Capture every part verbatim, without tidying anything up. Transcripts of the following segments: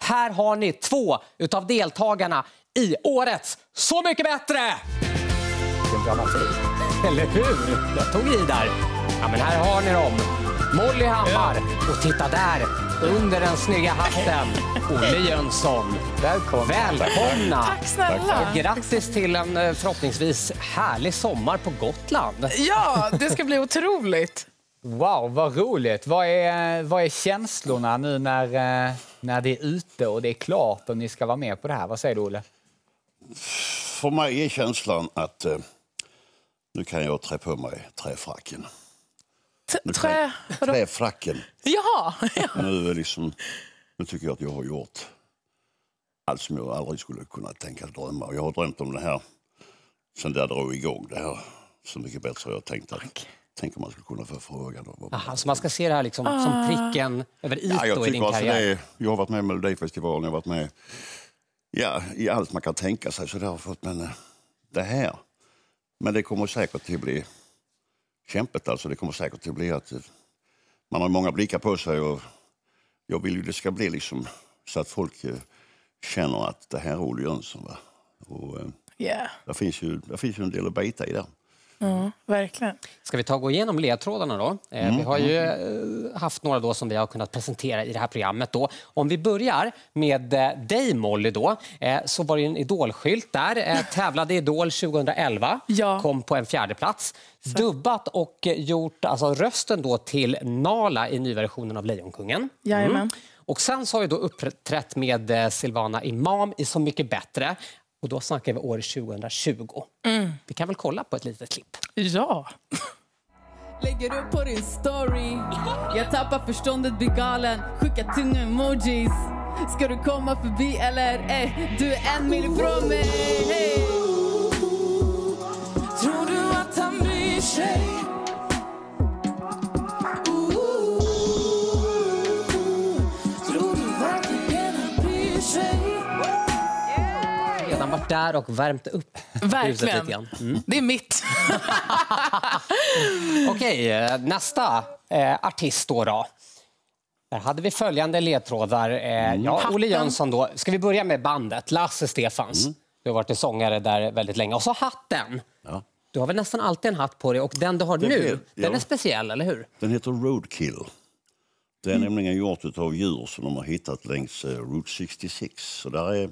Här har ni två utav deltagarna i årets Så mycket bättre! Vilken dramatik, eller hur? Jag tog i där. Ja, men här har ni dem. Molly Hammar. Och titta där, under den snygga hatten, Olle Jönsson. Välkomna. Välkomna. Tack snälla. Och grattis till en förhoppningsvis härlig sommar på Gotland. Ja, det ska bli otroligt. Wow, vad roligt. Vad är, vad är känslorna nu när, när det är ute och det är klart och ni ska vara med på det här? Vad säger du, Olle? För mig är känslan att eh, nu kan jag trä på mig träfracken. T- trä... Träfracken. Ja. Nu, är liksom, nu tycker jag att jag har gjort allt som jag aldrig skulle kunna tänka drömma. Och jag har drömt om det här sen det drog igång. Det här Så mycket bättre. Jag tänkte att tänk om man skulle kunna få frågan. Aha, så man ska se det här liksom, ah. som pricken över i ja, i din karriär? Det, jag har varit med i Melodifestivalen, jag har varit med ja, i allt man kan tänka sig. Så det har fått, men det här. Men det kommer säkert att bli kämpet. Alltså. Det kommer säkert att bli att man har många blickar på sig. Och jag vill ju det ska bli liksom så att folk känner att det här är Olle Jönsson. Va? Och, yeah. det, finns ju, det finns ju en del att bita i där. Ja, verkligen. Ska vi ta och gå igenom ledtrådarna då? Mm. Vi har ju haft några då som vi har kunnat presentera i det här programmet då. Om vi börjar med dig, Molly då, så var det en idolskylt där. Tävlade Idol tjugoelva, ja. Kom på en fjärde plats. Så. Dubbat och gjort alltså, rösten då till Nala i nyversionen av Lejonkungen. Jajamän. Mm. Och sen så har jag då uppträtt med Silvana Imam i Så mycket bättre. Och då snackar vi år tjugohundratjugo. Mm. Vi kan väl kolla på ett litet klipp. Ja. Lägger upp på din story. Jag tappar förståndet, blir galen. Skicka tunga emojis. Ska du komma förbi eller? Eh, du är en mil ifrån mig. Hey. Tror du att han bryr sig? Tror du verkligen han bryr sig? Redan varit där och värmt upp. Verkligen. Mm. Det är mitt. Okej, nästa eh, artist då, då. Där hade vi följande ledtrådar. Eh, mm. Ja, Olle Jönsson då. Ska vi börja med bandet? Lasse Stefans. Mm. Du har varit en sångare där väldigt länge. Och så hatten. Ja. Du har väl nästan alltid en hatt på dig. Och den du har den nu, är, ja. Den är speciell, eller hur? Den heter Roadkill. Det är mm. nämligen gjort av djur som de har hittat längs uh, Route sextiosex. Så där är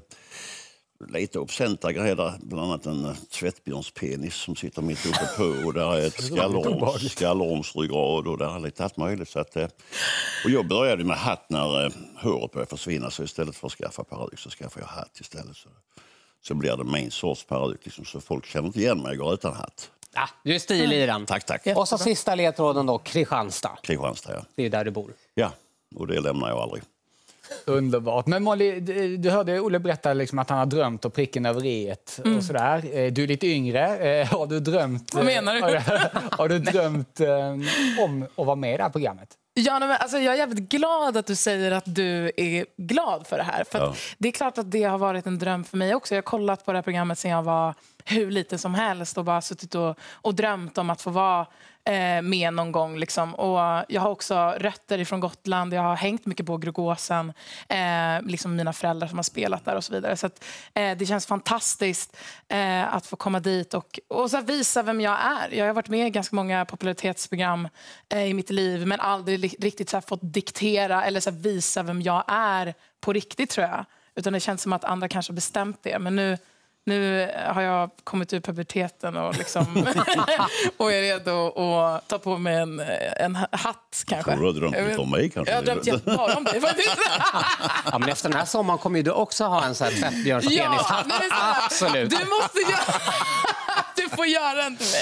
lite obscenta grejer där, bland annat en tvättbjörnspenis som sitter mitt uppe på, och där är ett skallorms, skallormsryggrad och där är lite allt möjligt. Så att, och jag började med hatt när håret började försvinna, så istället för att skaffa peruk så skaffade jag hatt istället. Så, så blir det min sorts peruk, liksom, så folk känner inte igen mig, jag går utan hatt. Ja, du är stilig i den. Tack, tack. Och så sista ledtråden då, Kristianstad. Kristianstad, ja. Det är där du bor. Ja, och det lämnar jag aldrig. Underbart. Men Molly, du, du hörde Olle berätta liksom att han har drömt och pricken över et och mm. sådär. Du är lite yngre. Har du drömt... Vad menar du? Har, har du drömt om att vara med i det här programmet? Ja, men alltså, jag är jävligt glad att du säger att du är glad för det här. För ja. Det är klart att det har varit en dröm för mig också. Jag har kollat på det här programmet sedan jag var hur liten som helst och bara suttit och, och drömt om att få vara eh, med någon gång. Liksom. Och jag har också rötter ifrån Gotland. Jag har hängt mycket på Grogåsen. Eh, liksom mina föräldrar som har spelat där och så vidare. Så att, eh, det känns fantastiskt eh, att få komma dit och, och så visa vem jag är. Jag har varit med i ganska många popularitetsprogram eh, i mitt liv, men aldrig riktigt så här fått diktera eller så här visa vem jag är på riktigt, tror jag. Utan det känns som att andra kanske har bestämt det. Men nu... Nu har jag kommit ur puberteten och, liksom och är redo att ta på mig en, en hatt kanske. Jag tror du har drömt lite om mig kanske. Jag har drömt jättebra om dig faktiskt. Ja, men efter den här sommaren kommer ju du också ha en sån här tvättbjörnspenishatt. Ja, absolut. Du måste göra... Du får göra den till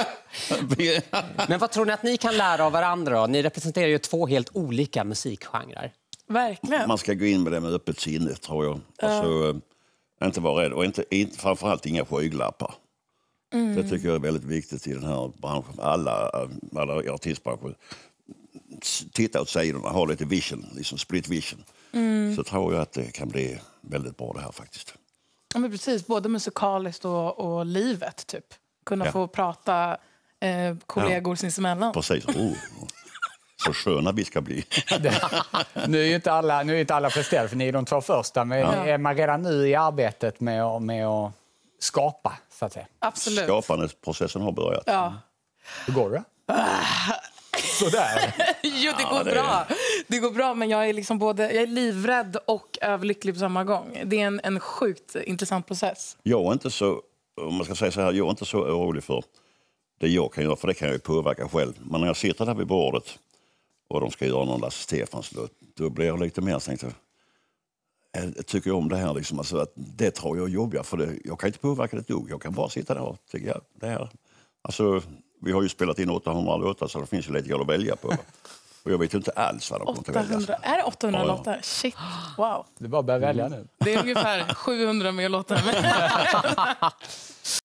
mig. Men vad tror ni att ni kan lära av varandra då? Ni representerar ju två helt olika musikgenrer. Verkligen. Man ska gå in med det med öppet sinne, tror jag. Alltså, uh. inte vara rädd och inte, inte, framförallt inga skygglappar. Mm. Det tycker jag är väldigt viktigt i den här branschen. Alla, alla artistbranschen. Titta åt sidorna, ha lite vision, liksom split vision. Mm. Så tror jag att det kan bli väldigt bra det här faktiskt. Ja, men precis, både musikaliskt och, och livet typ. Kunna ja. få prata eh, kollegor ja. sinsemellan. Precis. Oh. så sköna vi ska bli. Nu är ju inte alla, nu är inte alla presterade, för ni är de två första. Men Ja. är man redan nu i arbetet med, att- med att skapa, så att säga? Absolut. Skapandeprocessen har börjat. Ja. Hur går det? Sådär. Jo, det går Ja, det- bra. Det går bra, men jag är liksom både jag är livrädd och överlycklig på samma gång. Det är en, en sjukt intressant process. Jag är inte så, om man ska säga så här, jag är inte så orolig för det jag kan göra, för det kan jag ju påverka själv. Men när jag sitter där vid bordet och de ska göra någon Lasse Stefans, då, då blir jag lite mer tänkt. Jag tycker om det här, liksom, alltså, att det tror jag är jobbigare, för det, jag kan inte påverka det dugg. Jag kan bara sitta där och tycka, ja, det här. Alltså, vi har ju spelat in åttahundra låtar, så det finns ju lite grann att välja på. Och jag vet ju inte alls vad de kommer att välja. åttahundra, är det åttahundra Ja, ja. låtar? Shit, wow. Du bara börjar välja nu. Det är ungefär sjuhundra mer låtar.